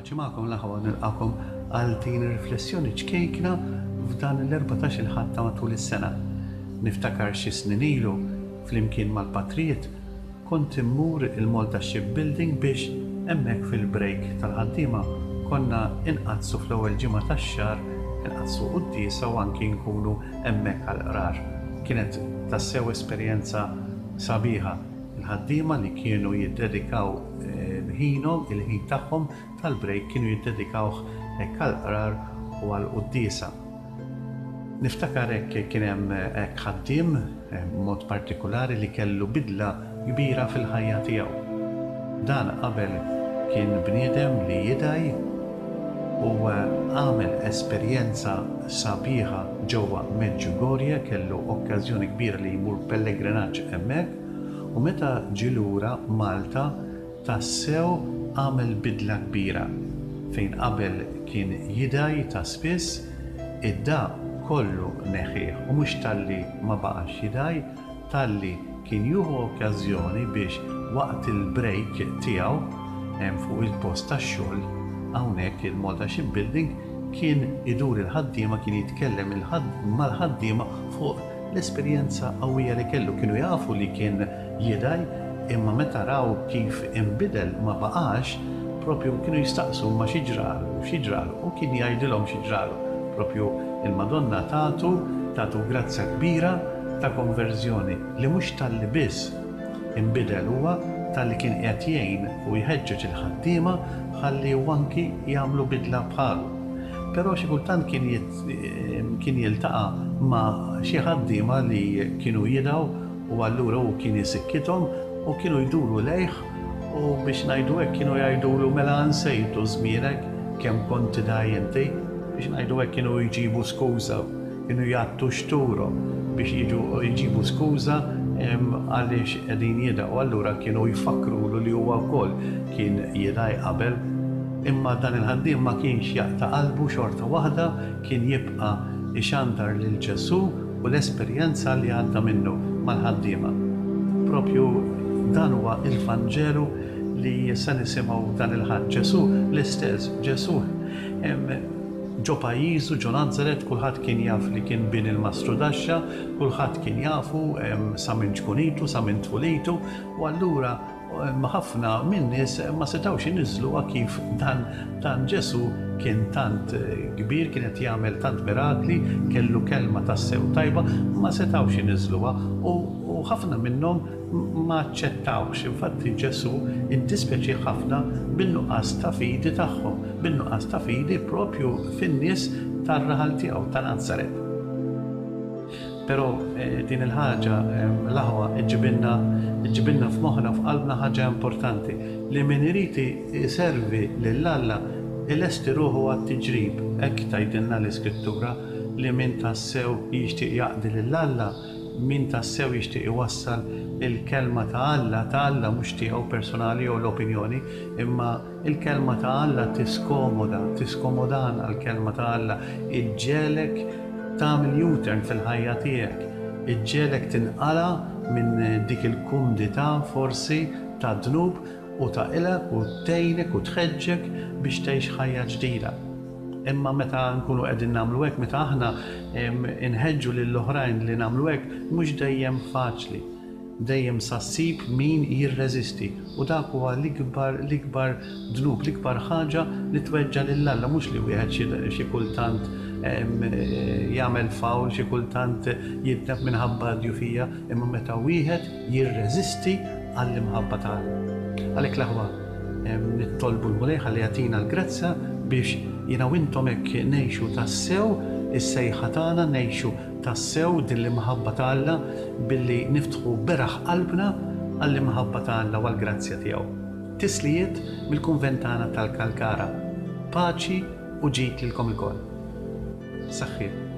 paċi magħkom l-aħwa nilqakom għal din ir-riflessjoni ċkejkna f'dan l-14 ħatta matul is-sena. Niftakar xi snin ilu flimkien mal-Patrijiet kont immur il-Malta Shipbuilding biex hemmhekk fil-break tal-ħaddiema konna inqazzu fl-ewwel ġimgħa tax-xahar inqazzu qudiesa u anki nkunu hemmhekk għall-qrar. Kienet tassew esperjenza sabiħa. Il-ħaddiema li kienu jiddedikaw il-ħin tagħhom tal-break kienu jiddedikawh hekk għall-qrar u għall-qudiesa. Niftakar hekk kien hemm hekk ħaddiem mod partikolari li kellu bidla kbira fil-ħajja tiegħu. Dan qabel kien bniedem li jidaj u għamel esperjenza sabiħa ġewwa Medjugorje, kellu okkażjoni kbira li jmur pellegrinaġġ hemmhekk u meta ġie lura Malta tassew għamel bidla kbira fejn qabel kien jidaj ta' spiss id-da kollu neħieħ u mhux talli ma baqax jidaj talli kien jieħu okkażjoni biex waqt il-break tiegħu fuq il-post tax-xogħol hawnhekk il-Malta Shipbuilding kien idur il-ħaddiema kien jitkellem mal-ħaddiema fuq l-esperjenza qawwija li kellu. Kienu jafu li kien jidaj imma meta raw kif inbidel ma baqax propju kienu jistaqsu ma x'jiġralu u kien jgħidilhom x'jiġralu. Propju il-Madonna tagħtu grazza kbira ta' konverżjoni li mhux talli biss inbidel huwa talli kien qed jgħin u jħeġġeġ il-ħaddiema ħalli anki jagħmlu bidla bħalu. Però xi kultant kien jiltaqa' ma' xi ħaddiema li kienu jidgħu u allura hu kien isikkithom u kienu jduru lejh u biex ngħidu hekk kienu jgħidulu mela nsejtu żmienek kemm kont tidaj inti biex ngħidu hekk kienu jġibu skuża, kienu jgħattu xturu biex jġibu skuża għaliex qegħdin jidgħu. Allura kienu jfakrulu li huwa wkoll kien jidaj qabel imma dan il-ħaddiem ma kienx jaqta' qalbu xorta waħda kien jibqa' ixandar lil Ġesu u l-esperjenza li għadda minnu mal-ħaddiema. Propju dan huwa il-Vanġelu li se nisimgħu dan il-ħadd Ġesu l-istess Ġesu ġo pajjiżu ġo Nażaret kulħadd kien jaf li kien bin il-Mastru Daxxa, kulħadd kien jafu sa minn ġkunitu, sa minn tfulitu u allura ħafna min-nies ma setgħux iniżluha kif dan Ġesu kien tant kbir, kien qed jagħmel tant mirakli, kellu kelma tassew tajba, ma setgħux iniżluha u ħafna minnhom ma aċċettawx. Infatti Ġesu iddispjaċi ħafna bin-nuqqas ta' fidi tagħhom, bin-nuqqas ta' fidi propju fin-nies tar-raħal tiegħu ta' Nażaret. Però din il-ħaġa l-aħwa iġġibilna f'moħħna f'qalbna ħaġa importanti li min irid iservi lill-Alla ilesti ruħu għat-tiġrib. Hekk tgħidilna l-Iskrittura li min tassew jixtieq jaqdi lill-Alla, min tassew jixtieq iwassal il-kelma ta' Alla mhux tiegħu personali jew l-opinjoni, imma il-kelma ta' Alla tiskomodana l-kelma ta' Alla, iġġielek tagħmel U-turn fil-ħajja tiegħek, iġġielek tinqala' minn dik il-kumdità forsi ta' dnub u taqilek u tgħinek u tħeġġek biex tgħix ħajja ġdida. Imma meta nkunu qegħdin nagħmlu hekk, meta aħna inħeġġu lill-oħrajn li nagħmlu hekk, mhux dejjem faċli. Dejjem sassib min jirreżisti u dak huwa l-ikbar dnub, l-ikbar ħaġa li tweġġa' lill-Alla, mhux li wieħed xi kultant jagħmel fawl, xi kultant jitneb minħabba djufija, imma meta wieħed jirreżisti għall-imħabba tagħna. Għalhekk l-aħwa nittolbu l-Mulej ħalli jagħtina l-grazza biex jiena u intom hekk ngħixu tassew is-sejħa tagħna, ngħixu tassew din l-imħabba ta' Alla billi niftħu beraħ qalbna għall-imħabba ta' Alla u għall-grazzja tiegħu. Tislijiet mill-Kunvent tagħna tal-Kalkara. Paċi u ġid lilkom ilkoll. Saħħiet.